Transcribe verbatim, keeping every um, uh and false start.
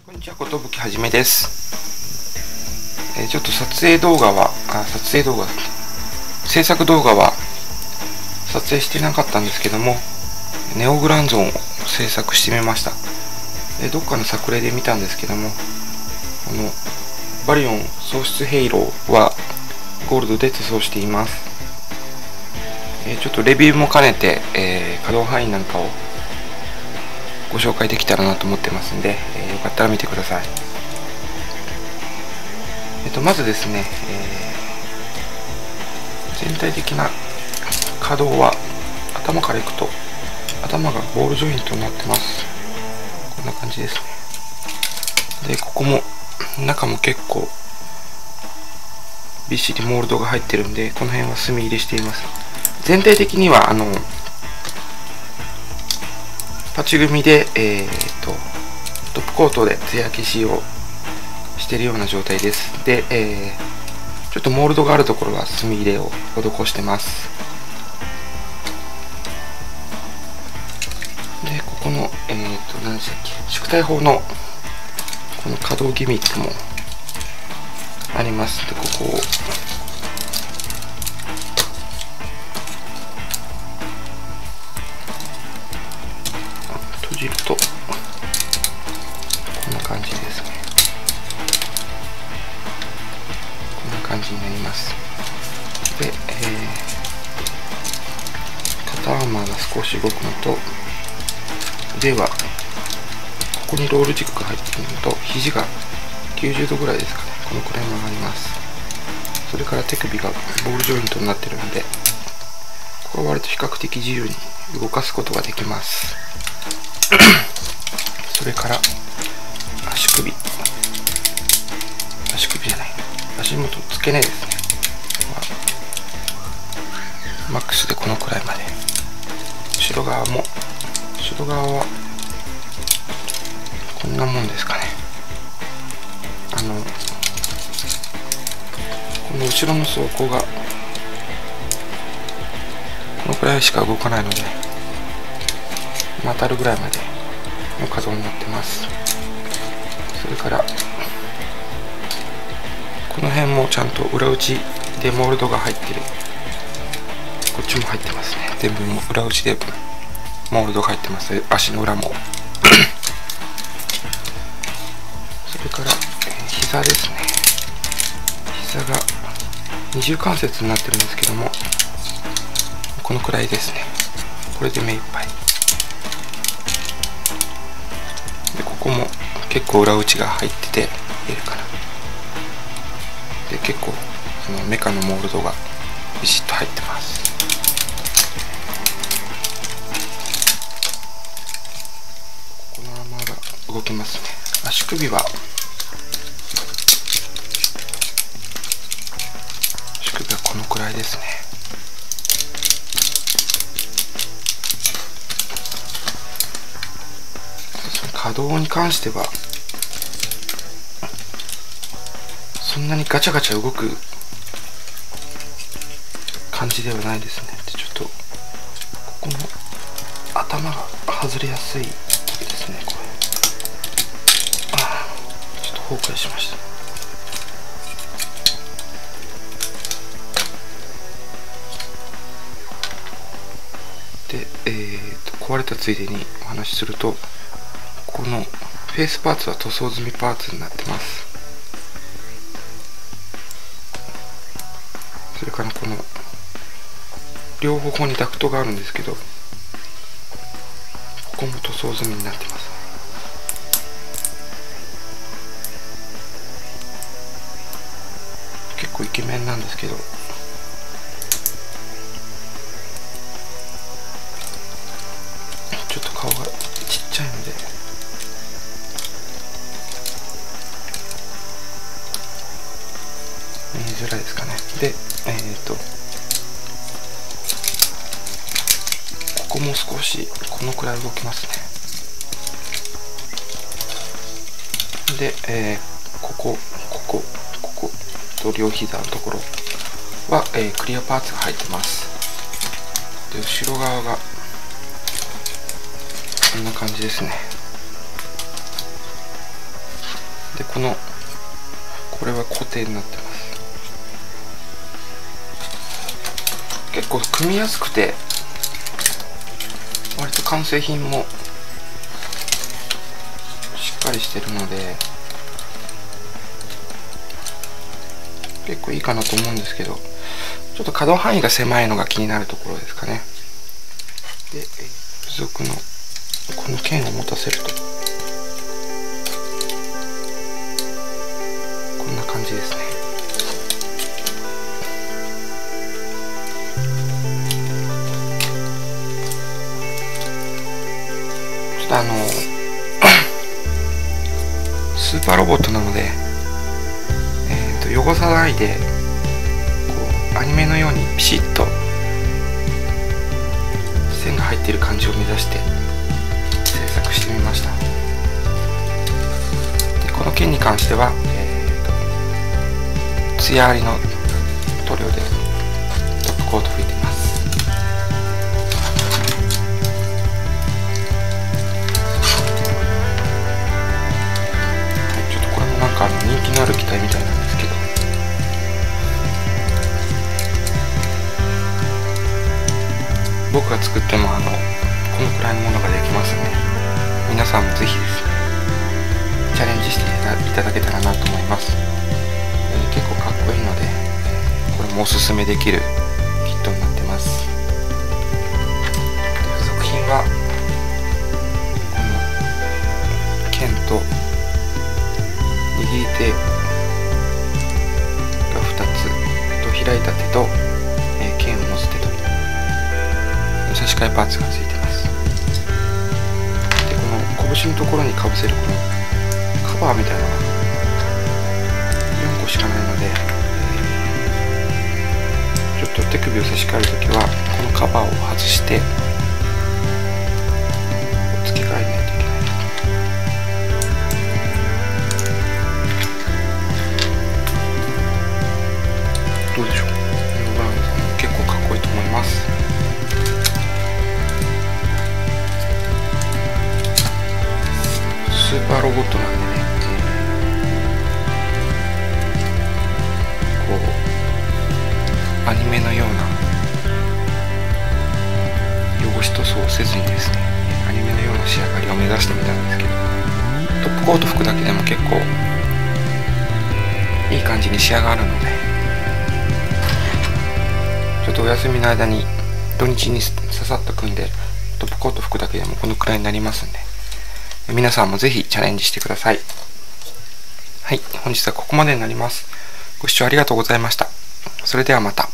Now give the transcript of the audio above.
こんにちは、ことぶきはじめです。えー、ちょっと撮影動画はあ撮影動画制作動画は撮影してなかったんですけども、ネオグランゾーンを制作してみました。えー、どっかの作例で見たんですけども、このバリオン喪失ヘイローはゴールドで塗装しています。えー、ちょっとレビューも兼ねて、えー、稼働範囲なんかをご紹介できたらなと思ってますんで、えー、よかったら見てください。えっとまずですね、えー、全体的な稼働は頭からいくと、頭がボールジョイントになってます。こんな感じですね。でここも中も結構びっしりモールドが入ってるんで、この辺は墨入れしています。全体的にはあのパチ組みで、えー、とトップコートで艶消しをしているような状態です。で、えー、ちょっとモールドがあるところは墨入れを施してます。でここの、えー、と何でしたっけ、縮体砲のこの可動ギミックもあります。でここを閉じるとこんな感じですね。こんな感じになります。で、えー、肩アーマーが少し動くのと、腕はここにロール軸が入っているのと、肘がきゅうじゅうどぐらいですかね、このくらい曲がります。それから手首がボールジョイントになっているので、ここは割と比較的自由に動かすことができます。それから足首足首じゃない足元付け根ですね、マックスでこのくらいまで。後ろ側も後ろ側はこんなもんですかね。あのこの後ろの走行がこのくらいしか動かないので、当たるぐらいまでの稼働になってます。それからこの辺もちゃんと裏打ちでモールドが入ってる。こっちも入ってますね。全部裏打ちでモールドが入ってます。足の裏もそれから膝ですね。膝が二重関節になってるんですけども、このくらいですね。これで目いっぱいで、ここも結構裏打ちが入ってて出るかな。で結構そのメカのモールドがビシッと入ってます。ここのアーマーが動きますね。足首は足首はこのくらいですね。稼働に関してはそんなにガチャガチャ動く感じではないですね。でちょっとここの頭が外れやすいですね。これあちょっと崩壊しました。で、えー、と壊れたついでにお話しすると、このフェイスパーツは塗装済みパーツになってます。それからこの両方にダクトがあるんですけど、ここも塗装済みになってます。結構イケメンなんですけど、ちょっと顔がちっちゃいので見えづらいですかね。で、えーとここも少しこのくらい動きますね。で、えー、ここここここと両膝のところは、えー、クリアパーツが入ってます。で後ろ側がこんな感じですね。 でこのこれは固定になってます。結構組みやすくて割と完成品もしっかりしてるので結構いいかなと思うんですけど、ちょっと可動範囲が狭いのが気になるところですかね。で付属のこの剣を持たせるとこんな感じですね。ちょっとあのスーパーロボットなので、えー、と汚さないでこうアニメのようにピシッと線が入っている感じを目指して制作してみました。でこの剣に関しては、えー、とツヤありの塗料でトップコート拭いてます。人気のある機体みたいなんですけど、僕が作ってもあのこのくらいのものができますね。皆さんもぜひですねチャレンジしていただけたらなと思います。えー、結構かっこいいので、これもおすすめできるキットになってます。付属品はこの剣と握り手がふたつと開いた手と、えー、剣を持つ手と差し替えパーツがついてます。でこの拳のところにかぶせるこのカバーみたいなのがよんこしかないので、えー、ちょっと手首を差し替えるときはこのカバーを外して付け替えないといけない。どうでしょう。結構かっこいいと思います。スーパーロボットなんでね、こうアニメのような汚し塗装をせずにですね、アニメのような仕上がりを目指してみたんですけど、トップコート拭くだけでも結構いい感じに仕上がるので、ちょっとお休みの間に土日にささっと組んでトップコート拭くだけでもこのくらいになりますんで、皆さんもぜひチャレンジしてください。はい、本日はここまでになります。ご視聴ありがとうございました。それではまた。